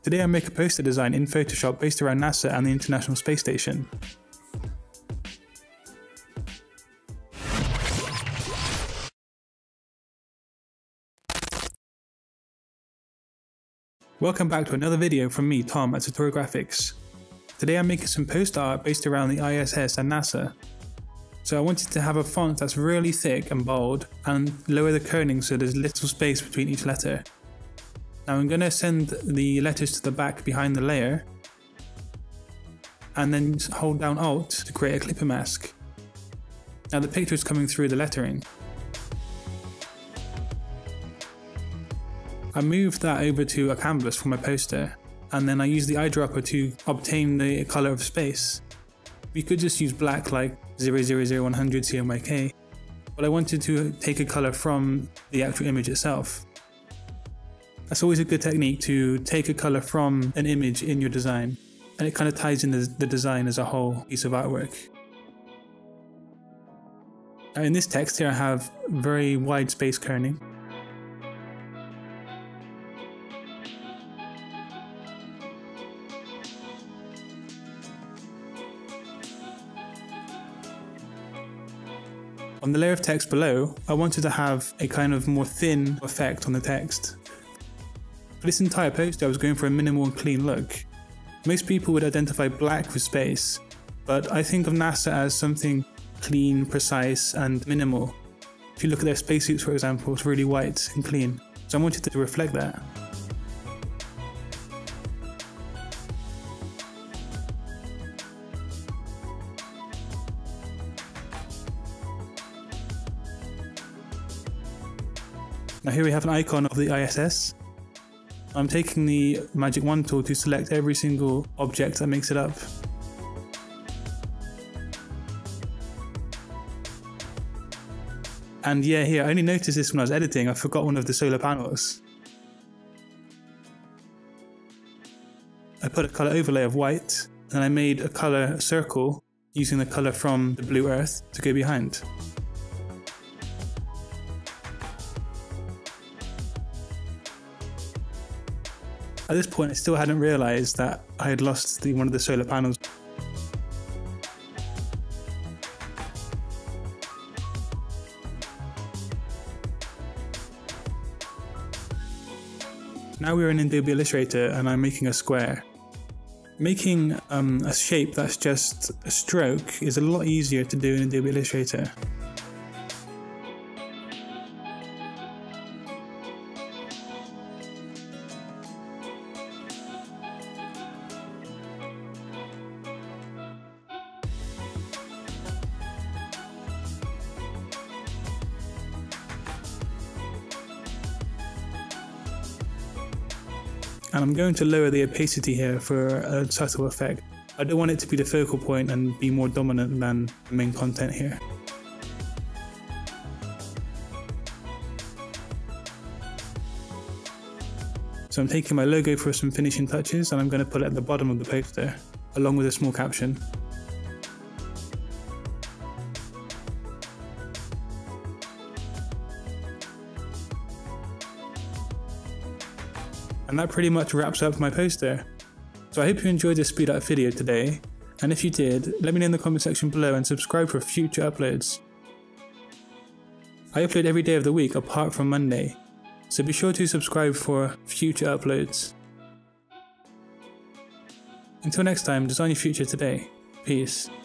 Today I make a poster design in Photoshop based around NASA and the International Space Station. Welcome back to another video from me, Tom, at Satori Graphics. Today I'm making some poster art based around the ISS and NASA. So I wanted to have a font that's really thick and bold and lower the kerning so there's little space between each letter. Now I'm going to send the letters to the back behind the layer and then hold down Alt to create a clipper mask. Now the picture is coming through the lettering. I moved that over to a canvas for my poster, and then I used the eyedropper to obtain the colour of space. You could just use black like 000100 CMYK, but I wanted to take a colour from the actual image itself. That's always a good technique, to take a colour from an image in your design, and it kind of ties in the design as a whole piece of artwork. Now in this text here I have very wide space kerning. On the layer of text below, I wanted to have a kind of more thin effect on the text. For this entire poster I was going for a minimal and clean look. Most people would identify black with space, but I think of NASA as something clean, precise and minimal. If you look at their spacesuits for example, it's really white and clean, so I wanted to reflect that. Now here we have an icon of the ISS. I'm taking the magic wand tool to select every single object that makes it up. And yeah, here, I only noticed this when I was editing, I forgot one of the solar panels. I put a colour overlay of white, and I made a colour circle using the colour from the blue earth to go behind. At this point I still hadn't realised that I had lost one of the solar panels. Now we're in Adobe Illustrator and I'm making a square. Making a shape that's just a stroke is a lot easier to do in Adobe Illustrator. And I'm going to lower the opacity here for a subtle effect. I don't want it to be the focal point and be more dominant than the main content here. So I'm taking my logo for some finishing touches and I'm going to put it at the bottom of the poster, along with a small caption. And that pretty much wraps up my poster. So I hope you enjoyed this speed up video today, and if you did, let me know in the comment section below and subscribe for future uploads. I upload every day of the week apart from Monday, so be sure to subscribe for future uploads. Until next time, design your future today. Peace.